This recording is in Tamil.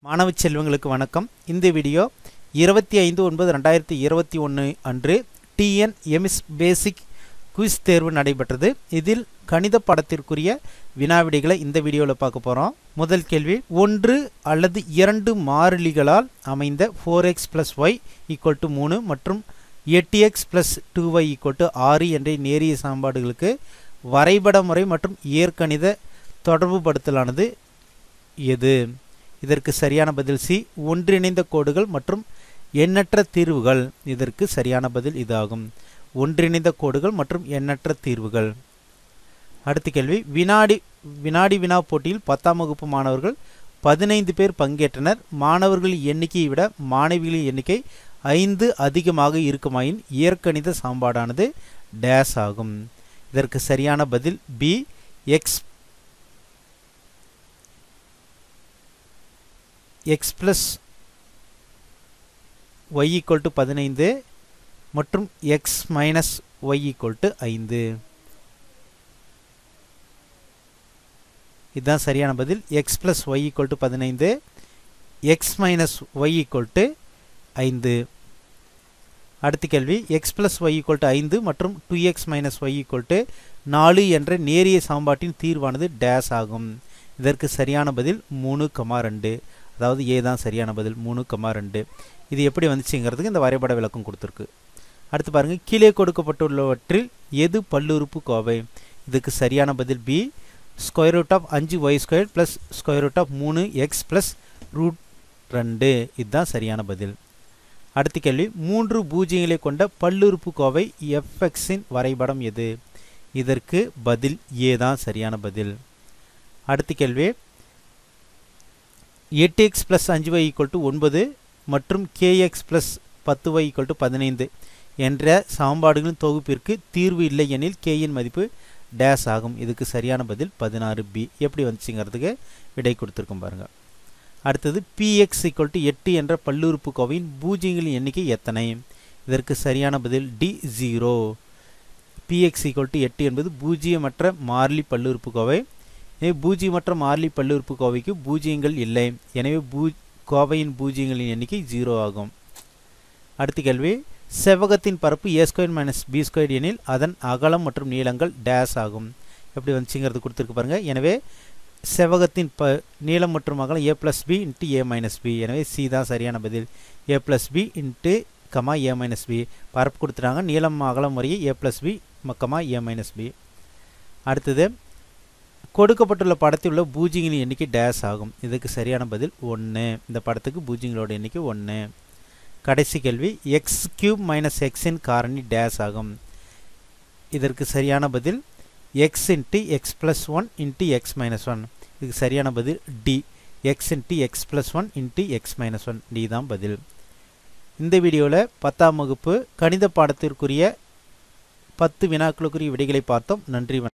மாணவ செல்வங்களுக்கு வணக்கம். இந்த வீடியோ 25/9/2021 அன்று TNMS பேசிக் குவிஸ் தேர்வு நடைபெற்றது. இதில் கணித பாடத்திற்குரிய வினாவிடைகளை இந்த வீடியோவில் பார்க்க போகிறோம். முதல் கேள்வி, ஒன்று அல்லது இரண்டு மாறிலிகளால் அமைந்த 4x + y = 3 மற்றும் 8x + 2y = 6 என்ற நேரிய சமன்பாடுகளுக்கு வரைபட முறை மற்றும் இயற்கணித தொடர்புபடுத்தலானது எது? இதற்கு சரியான பதில் சி, ஒன்றிணைந்த கோடுகள் மற்றும் எண்ணற்ற தீர்வுகள். இதற்கு சரியான பதில் இதாகும், ஒன்றிணைந்த கோடுகள் மற்றும் எண்ணற்ற தீர்வுகள். அடுத்த கேள்வி, வினாடி வினா போட்டியில் 10ஆம் வகுப்பு மாணவர்கள் 15 பேர் பங்கேற்றனர். மாணவர்களின் எண்ணிக்கையை விட மாணவிகளின் எண்ணிக்கை 5 அதிகமாக இருக்குமாயின் இயற்கணித சமன்பாடானது டேஸ் ஆகும். இதற்கு சரியான பதில் பி, x + y = 15 மற்றும் x - y = 5. இதுதான் சரியான பதில். x + y = 15, x - y = 5. அடுத்த கேள்வி, x + y = 5 மற்றும் 2x - y = 4 என்ற நேரிய சமன்பாட்டின் தீர்வானது டேஸ் ஆகும். இதற்கு சரியான பதில் 3,2. அதாவது ஏ தான் சரியான பதில், 3,2. இது எப்படி வந்துச்சுங்கிறதுக்கு இந்த வரைபட விளக்கம் கொடுத்துருக்கு. அடுத்து பாருங்கள், கீழே கொடுக்கப்பட்டுள்ளவற்றில் எது பல்லுறுப்புக்கோவை? இதுக்கு சரியான பதில் பி, √5y² + √3x + √2. இதுதான் சரியான பதில். அடுத்த கேள்வி, 3 பூஜ்ஜியங்களை கொண்ட பல்லுறுப்புக்கோவை fxஇன் வரைபடம் எது? இதற்கு பதில் ஏ தான் சரியான பதில். அடுத்த கேள்வி, 8x + 5y = 9 மற்றும் kx + 10y = 15 என்ற சமன்பாடுகளின் தொகுப்பிற்கு தீர்வு இல்லை எனில் k இன் மதிப்பு டேஸ் ஆகும். இதுக்கு சரியான பதில் 16b. எப்படி வந்துச்சுங்கிறதுக்கு விடை கொடுத்துருக்கோம் பாருங்கள். அடுத்தது, px = 8 என்ற பல்லுறுப்புக்கோவையின் பூஜ்ஜியங்களின் எண்ணிக்கை எத்தனை? இதற்கு சரியான பதில் டி, 0. px = 8 என்பது பூஜ்ஜியமற்ற மாறிலி பல்லுறுப்புக்கோவை. எனவே பூஜ்ஜியமற்ற மாறிலி பல்லுறுப்புக்கோவைக்கு பூஜ்ஜியங்கள் இல்லை. எனவே கோவையின் பூஜ்ஜியங்களின் எண்ணிக்கை 0 ஆகும். அடுத்த கேள்வி, செவ்வகத்தின் பரப்பு a² - b² எனில் அதன் அகலம் மற்றும் நீளங்கள் டேஸ் ஆகும். எப்படி வந்துச்சுங்கிறது கொடுத்துருக்கு பாருங்கள். எனவே செவ்வகத்தின் நீளம் மற்றும் அகலம் a + b × a - b. எனவே சி தான் சரியான பதில், a + b × a - b. பரப்பு கொடுத்துட்டாங்க, நீளம் அகலம் முறையே a + b, a - b. அடுத்தது, கொடுக்கப்பட்டுள்ள படத்தில் உள்ள பூஜ்ஜியங்களின் எண்ணிக்கை டேஸ் ஆகும். இதுக்கு சரியான பதில் 1. இந்த படத்துக்கு பூஜ்ஜியங்களோட எண்ணிக்கை 1. கடைசி கேள்வி, x³ - x இன் காரணி டேஸ் ஆகும். இதற்கு சரியான பதில் x × x + 1 × x - 1. இதுக்கு சரியான பதில் D, x × x + 1 × x - 1. D தான் பதில். இந்த வீடியோவில் 10ஆம் வகுப்பு கணித பாடத்திற்குரிய 10 வினாக்களுக்குரிய விடைகளை பார்த்தோம். நன்றி.